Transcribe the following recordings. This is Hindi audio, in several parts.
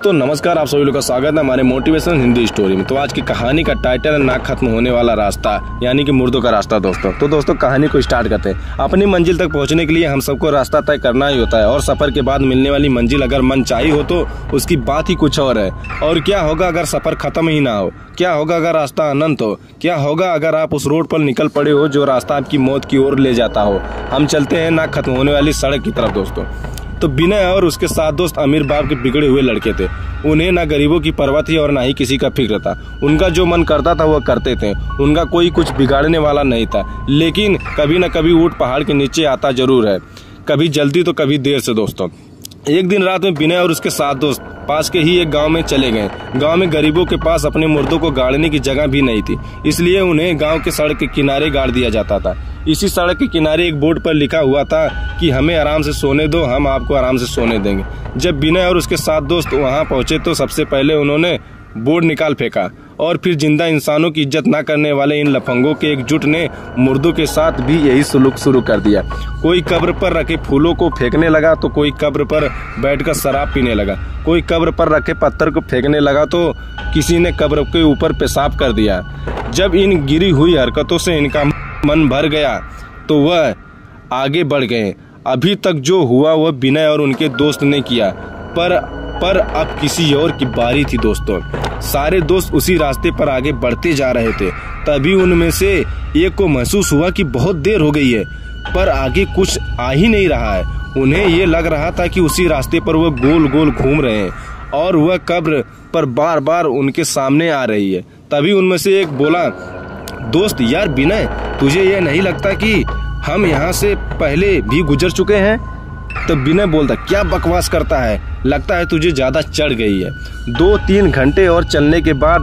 दोस्तों नमस्कार, आप सभी लोग का स्वागत है हमारे मोटिवेशन हिंदी स्टोरी में। तो आज की कहानी का टाइटल है ना खत्म होने वाला रास्ता, यानी कि मुर्दों का रास्ता। दोस्तों कहानी को स्टार्ट करते हैं। अपनी मंजिल तक पहुंचने के लिए हम सबको रास्ता तय करना ही होता है, और सफर के बाद मिलने वाली मंजिल अगर मन चाही हो तो उसकी बात ही कुछ और है। और क्या होगा अगर सफर खत्म ही ना हो? क्या होगा अगर रास्ता अनंत हो? क्या होगा अगर आप उस रोड पर निकल पड़े हो जो रास्ता आपकी मौत की ओर ले जाता हो? हम चलते हैं ना खत्म होने वाली सड़क की तरफ। दोस्तों तो विनय और उसके 7 दोस्त अमीर बाप के बिगड़े हुए लड़के थे। उन्हें ना गरीबों की परवाह थी और ना ही किसी का फिक्र था। उनका जो मन करता था वह करते थे। उनका कोई कुछ बिगाड़ने वाला नहीं था। लेकिन कभी न कभी ऊंट पहाड़ के नीचे आता जरूर है, कभी जल्दी तो कभी देर से। दोस्तों एक दिन रात में विनय और उसके 7 दोस्त पास के ही एक गांव में चले गए। गांव में गरीबों के पास अपने मुर्दों को गाड़ने की जगह भी नहीं थी, इसलिए उन्हें गांव के सड़क के किनारे गाड़ दिया जाता था। इसी सड़क के किनारे एक बोर्ड पर लिखा हुआ था कि हमें आराम से सोने दो, हम आपको आराम से सोने देंगे। जब विनय और उसके 7 दोस्त वहां पहुंचे तो सबसे पहले उन्होंने बोर्ड निकाल फेंका, और फिर जिंदा इंसानों की इज्जत न करने वाले इन लफंगों के एक जुट ने मुर्दों के साथ भी यही सलूक शुरू कर दिया। कोई कब्र पर रखे फूलों को फेंकने लगा तो कोई कब्र पर बैठकर शराब पीने लगा। कोई कब्र पर रखे पत्थर को फेंकने लगा तो किसी ने कब्र के ऊपर पेशाब कर दिया। जब इन गिरी हुई हरकतों से इनका मन भर गया तो वह आगे बढ़ गए। अभी तक जो हुआ वह विनय और उनके दोस्त ने किया, पर अब किसी और की बारी थी। दोस्तों सारे दोस्त उसी रास्ते पर आगे बढ़ते जा रहे थे। तभी उनमें से एक को महसूस हुआ कि बहुत देर हो गई है, पर आगे कुछ आ ही नहीं रहा है। उन्हें ये लग रहा था कि उसी रास्ते पर वह गोल गोल घूम रहे हैं और वह कब्र पर बार बार उनके सामने आ रही है। तभी उनमें से एक बोला, दोस्त यार विनय, तुझे ये नहीं लगता कि हम यहाँ से पहले भी गुजर चुके हैं? तो विनय बोलता, क्या बकवास करता है, लगता है तुझे ज्यादा चढ़ गई है। 2-3 घंटे और चलने के बाद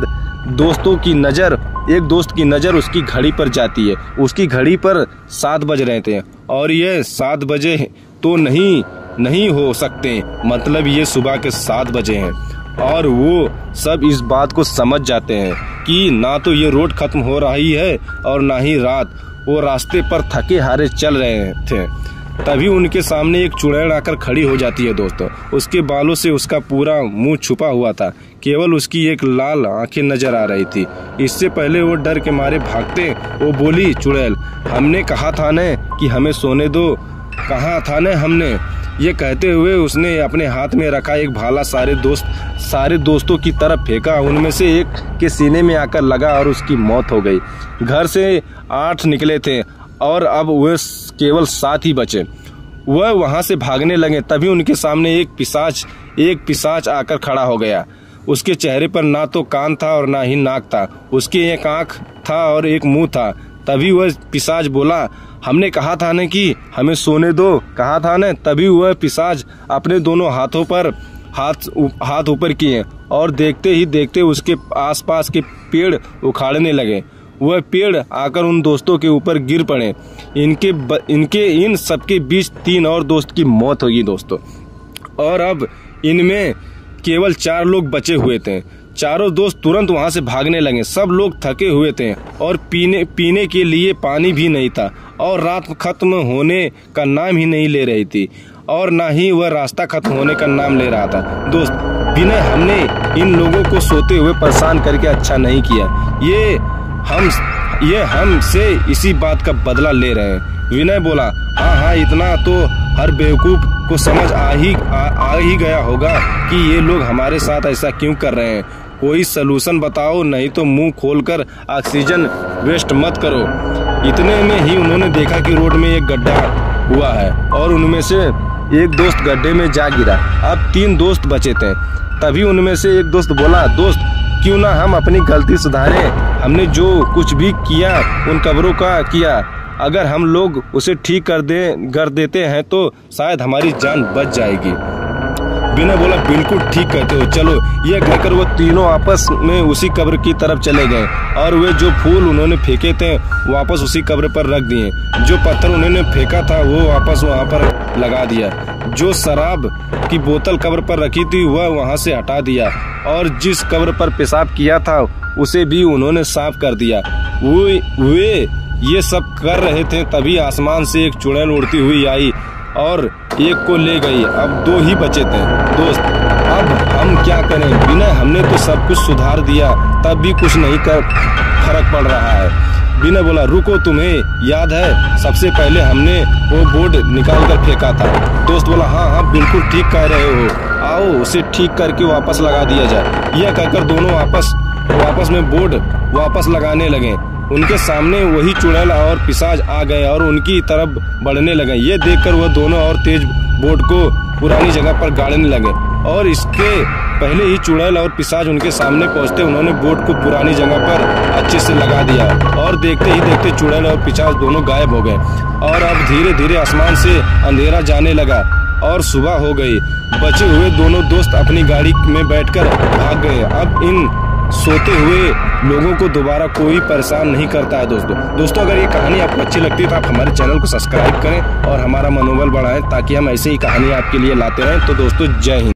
एक दोस्त की नजर उसकी घड़ी पर जाती है। उसकी घड़ी पर 7 बज रहे थे, और ये 7 बजे तो नहीं हो सकते, मतलब ये सुबह के 7 बजे हैं। और वो सब इस बात को समझ जाते हैं कि ना तो ये रोड खत्म हो रही है और ना ही रात। वो रास्ते पर थके हारे चल रहे थे। तभी उनके सामने एक चुड़ैल आकर खड़ी हो जाती है। दोस्तों उसके बालों से उसका पूरा मुंह छुपा हुआ था, केवल उसकी एक लाल आंखें नजर आ रही थी। इससे पहले वो डर के मारे भागते वो बोली, चुड़ैल, हमने कहा था न कि हमें सोने दो, कहा था न हमने। ये कहते हुए उसने अपने हाथ में रखा एक भाला सारे दोस्तों की तरफ फेंका। उनमें से एक के सीने में आकर लगा और उसकी मौत हो गई। घर से 8 निकले थे और अब वे केवल 7 ही बचे। वह वहां से भागने लगे। तभी उनके सामने एक पिशाच आकर खड़ा हो गया। उसके चेहरे पर ना तो कान था और ना ही नाक था, उसके एक आंख था और एक मुंह था। तभी वह पिशाच बोला, हमने कहा था न कि हमें सोने दो, कहा था न। तभी वह पिशाच अपने दोनों हाथों पर हाथ ऊपर किए और देखते ही देखते उसके आसपास के पेड़ उखाड़ने लगे। वह पेड़ आकर उन दोस्तों के ऊपर गिर पड़े। इन सबके बीच 3 और दोस्त की मौत होगी। दोस्तों और अब इनमें केवल 4 लोग बचे हुए थे। चारों दोस्त तुरंत वहां से भागने लगे। सब लोग थके हुए थे और पीने के लिए पानी भी नहीं था, और रात खत्म होने का नाम ही नहीं ले रही थी, और ना ही वह रास्ता खत्म होने का नाम ले रहा था। दोस्त विनय, हमने इन लोगों को सोते हुए परेशान करके अच्छा नहीं किया। ये हमसे इसी बात का बदला ले रहे हैं। विनय बोला, हाँ, इतना तो हर बेवकूफ को समझ आ ही गया होगा कि ये लोग हमारे साथ ऐसा क्यों कर रहे हैं। कोई सलूशन बताओ, नहीं तो मुंह खोलकर ऑक्सीजन वेस्ट मत करो। इतने में ही उन्होंने देखा कि रोड में एक गड्ढा हुआ है और उनमें से एक दोस्त गड्ढे में जा गिरा। अब 3 दोस्त बचे थे। तभी उनमें से एक दोस्त बोला, दोस्त क्यों ना हम अपनी गलती सुधारें। हमने जो कुछ भी किया उन कब्रों का किया, अगर हम लोग उसे ठीक कर देते हैं तो शायद हमारी जान बच जाएगी। विनय बोला, बिल्कुल ठीक कहते हो, चलो। यह कहकर वो तीनों आपस में उसी कब्र की तरफ चले गए, और वे जो फूल उन्होंने फेंके थे वापस उसी कब्र पर रख दिए। जो पत्थर उन्होंने फेंका था वो वापस वहां पर लगा दिया। जो शराब की बोतल कब्र पर रखी थी वह वहां से हटा दिया, और जिस कब्र पर पेशाब किया था उसे भी उन्होंने साफ कर दिया। वे ये सब कर रहे थे, तभी आसमान से एक चुड़ैल उड़ती हुई आई और एक को ले गई। अब 2 ही बचे थे। दोस्त अब हम क्या करें विनय, हमने तो सब कुछ सुधार दिया तब भी कुछ नहीं कर फर्क पड़ रहा है। विनय बोला, रुको, तुम्हें याद है सबसे पहले हमने वो बोर्ड निकाल कर फेंका था। दोस्त बोला, हाँ हाँ बिल्कुल ठीक कह रहे हो, आओ उसे ठीक करके वापस लगा दिया जाए। यह कहकर दोनों आपस में बोर्ड वापस लगाने लगे। उनके सामने वही चुड़ैल और पिशाच आ गए और उनकी तरफ बढ़ने लगे। ये देखकर वह दोनों और तेज बोर्ड को पुरानी जगह पर गाड़ने लगे और इसके पहले ही चुड़ैल और पिशाच उनके सामने पहुंचते उन्होंने बोर्ड को पुरानी जगह पर अच्छे से लगा दिया और देखते ही देखते चुड़ैल और पिशाच दोनों गायब हो गए। और अब धीरे धीरे आसमान से अंधेरा जाने लगा और सुबह हो गई। बचे हुए दोनों दोस्त अपनी गाड़ी में बैठकर भाग गए। अब इन सोते हुए लोगों को दोबारा कोई परेशान नहीं करता है। दोस्तों अगर ये कहानी आपको अच्छी लगती है तो आप हमारे चैनल को सब्सक्राइब करें और हमारा मनोबल बढ़ाएं ताकि हम ऐसे ही कहानी आपके लिए लाते रहें। तो दोस्तों जय हिंद।